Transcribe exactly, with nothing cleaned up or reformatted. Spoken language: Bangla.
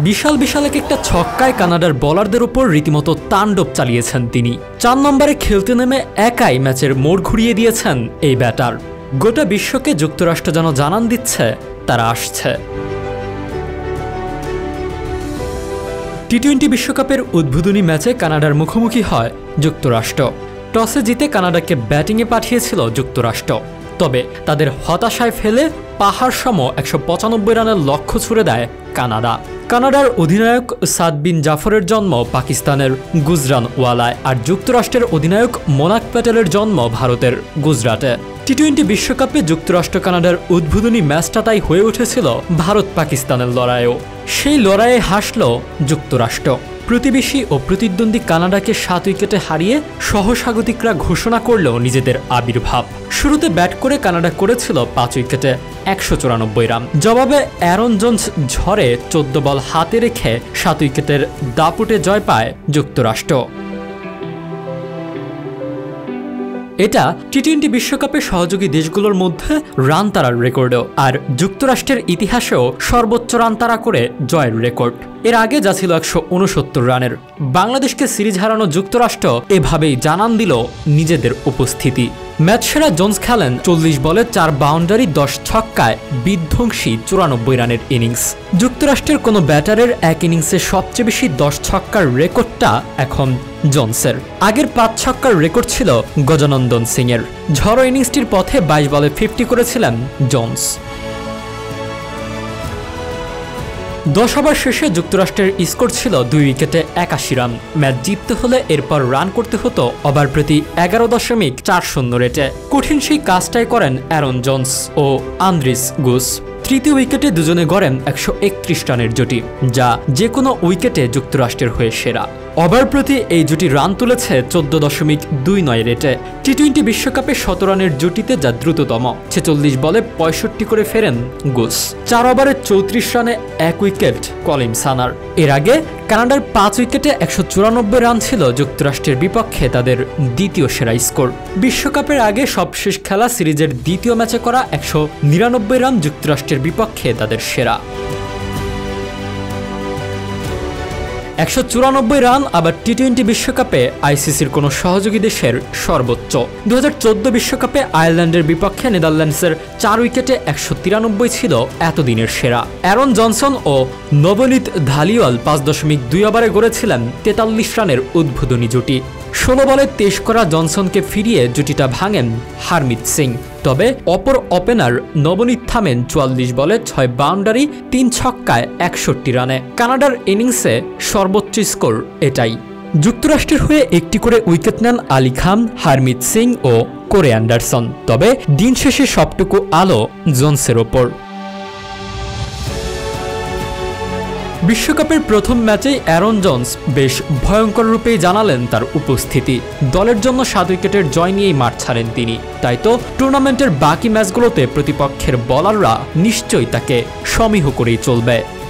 বিশাল বিশাল এক একটা ছক্কায় কানাডার বোলারদের উপর রীতিমতো তাণ্ডব চালিয়েছেন তিনি। চার নম্বরে খেলতে নেমে একাই ম্যাচের মোড় ঘুরিয়ে দিয়েছেন এই ব্যাটার। গোটা বিশ্বকে যুক্তরাষ্ট্র যেন জানান দিচ্ছে তারা আসছে। টি টোয়েন্টি বিশ্বকাপের উদ্বোধনী ম্যাচে কানাডার মুখোমুখি হয় যুক্তরাষ্ট্র। টসে জিতে কানাডাকে ব্যাটিংয়ে পাঠিয়েছিল যুক্তরাষ্ট্র, তবে তাদের হতাশায় ফেলে পাহাড় সম একশো পঁচানব্বই রানের লক্ষ্য ছুড়ে দেয় কানাডা। কানাডার অধিনায়ক সাদ বিন জাফরের জন্ম পাকিস্তানের গুজরানওয়ালায়, আর যুক্তরাষ্ট্রের অধিনায়ক মোনাক প্যাটেলের জন্ম ভারতের গুজরাটে। টি টোয়েন্টি বিশ্বকাপে যুক্তরাষ্ট্র কানাডার উদ্বোধনী ম্যাচটা তাই হয়ে উঠেছিল ভারত পাকিস্তানের লড়াইও। সেই লড়াইয়ে হাসল যুক্তরাষ্ট্র। প্রতিবেশী ও প্রতিদ্বন্দ্বী কানাডাকে সাত উইকেটে হারিয়ে সহস্বাগতিকরা ঘোষণা করল নিজেদের আবির্ভাব। শুরুতে ব্যাট করে কানাডা করেছিল পাঁচ উইকেটে একশো চুরানব্বই রান। জবাবে অ্যারন জোন্স ঝড়ে চোদ্দ বল হাতে রেখে সাত উইকেটের দাপুটে জয় পায় যুক্তরাষ্ট্র। এটা টি টোয়েন্টি বিশ্বকাপের সহযোগী দেশগুলোর মধ্যে রান তাড়ার রেকর্ডও, আর যুক্তরাষ্ট্রের ইতিহাসেও সর্বোচ্চ রান তাড়া করে জয়ের রেকর্ড। এর আগে যা ছিল একশো উনসত্তর রানের। বাংলাদেশকে সিরিজ হারানো যুক্তরাষ্ট্র এভাবেই জানান দিল নিজেদের উপস্থিতি। ম্যাচ সেরা জোন্স খেলেন চল্লিশ বলে চার বাউন্ডারি দশ ছক্কায় বিধ্বংসী চুরানব্বই রানের ইনিংস। যুক্তরাষ্ট্রের কোনো ব্যাটারের এক ইনিংসে সবচেয়ে বেশি দশ ছক্কার রেকর্ডটা এখন জোন্সের। আগের পাঁচ ছক্কার রেকর্ড ছিল গজানন্দন সিং এর। ঝড়ো ইনিংসটির পথে বাইশ বলে ফিফটি করেছিলেন জোন্স। দশ ওভার শেষে যুক্তরাষ্ট্রের স্কোর ছিল দুই উইকেটে একাশি রান। ম্যাচ জিততে হলে এরপর রান করতে হতো ওভার প্রতি এগারো দশমিক চার শূন্য রেটে। কঠিন সেই কাজটাই করেন অ্যারন জোন্স ও আন্দ্রিস গুস। তৃতীয় উইকেটে দুজনে গড়েন একশো একত্রিশ রানের জুটি, যা যে কোনো উইকেটে যুক্তরাষ্ট্রের হয়ে সেরা। ওভার প্রতি এই জুটি রান তুলেছে চোদ্দ দশমিক দুই নয় রেটে। টি টোয়েন্টি বিশ্বকাপে শত রানের জুটিতে যা দ্রুততম। ছেচল্লিশ বলে পঁয়ষট্টি করে ফেরেন গুস। চার ওভারে চৌত্রিশ রানে এক উইকেট কলিন সানার। এর আগে কানাডার পাঁচ উইকেটে একশো চুরানব্বই রান ছিল যুক্তরাষ্ট্রের বিপক্ষে তাদের দ্বিতীয় সেরা স্কোর। বিশ্বকাপের আগে সবশেষ খেলা সিরিজের দ্বিতীয় ম্যাচে করা একশো নিরানব্বই রান যুক্তরাষ্ট্রের বিপক্ষে তাদের সেরা। একশো চুরানব্বই রান আবার টি টোয়েন্টি বিশ্বকাপে আইসিসির কোনো সহযোগী দেশের সর্বোচ্চ। দু হাজার চোদ্দ বিশ্বকাপে আয়ারল্যান্ডের বিপক্ষে নেদারল্যান্ডসের চার উইকেটে একশো তিরানব্বই ছিল এতদিনের সেরা। অ্যারন জনসন ও নবনীত ধালিওয়াল পাঁচ দশমিক দুই ওভারে গড়েছিলেন তেতাল্লিশ রানের উদ্বোধনী জুটি। ষোলো বলে তেইশ করা জনসনকে ফিরিয়ে জুটিটা ভাঙেন হারমিত সিং। তবে অপর ওপেনার নবনীত থামেন চুয়াল্লিশ বলে ছয় বাউন্ডারি তিন ছক্কায় একষট্টি রানে। কানাডার ইনিংসে সর্বোচ্চ স্কোর এটাই। যুক্তরাষ্ট্রের হয়ে একটি করে উইকেট নেন আলী খান, হারমিত সিং ও কোরে অ্যান্ডারসন। তবে দিন শেষে সবটুকু আলো জোন্সের ওপর। বিশ্বকাপের প্রথম ম্যাচেই অ্যারন জোন্স বেশ ভয়ঙ্কর রূপেই জানালেন তার উপস্থিতি। দলের জন্য সাত উইকেটের জয় নিয়েই মাঠ ছাড়েন তিনি। তাই তো টুর্নামেন্টের বাকি ম্যাচগুলোতে প্রতিপক্ষের বোলাররা নিশ্চয়ই তাকে সমীহ করেই চলবে।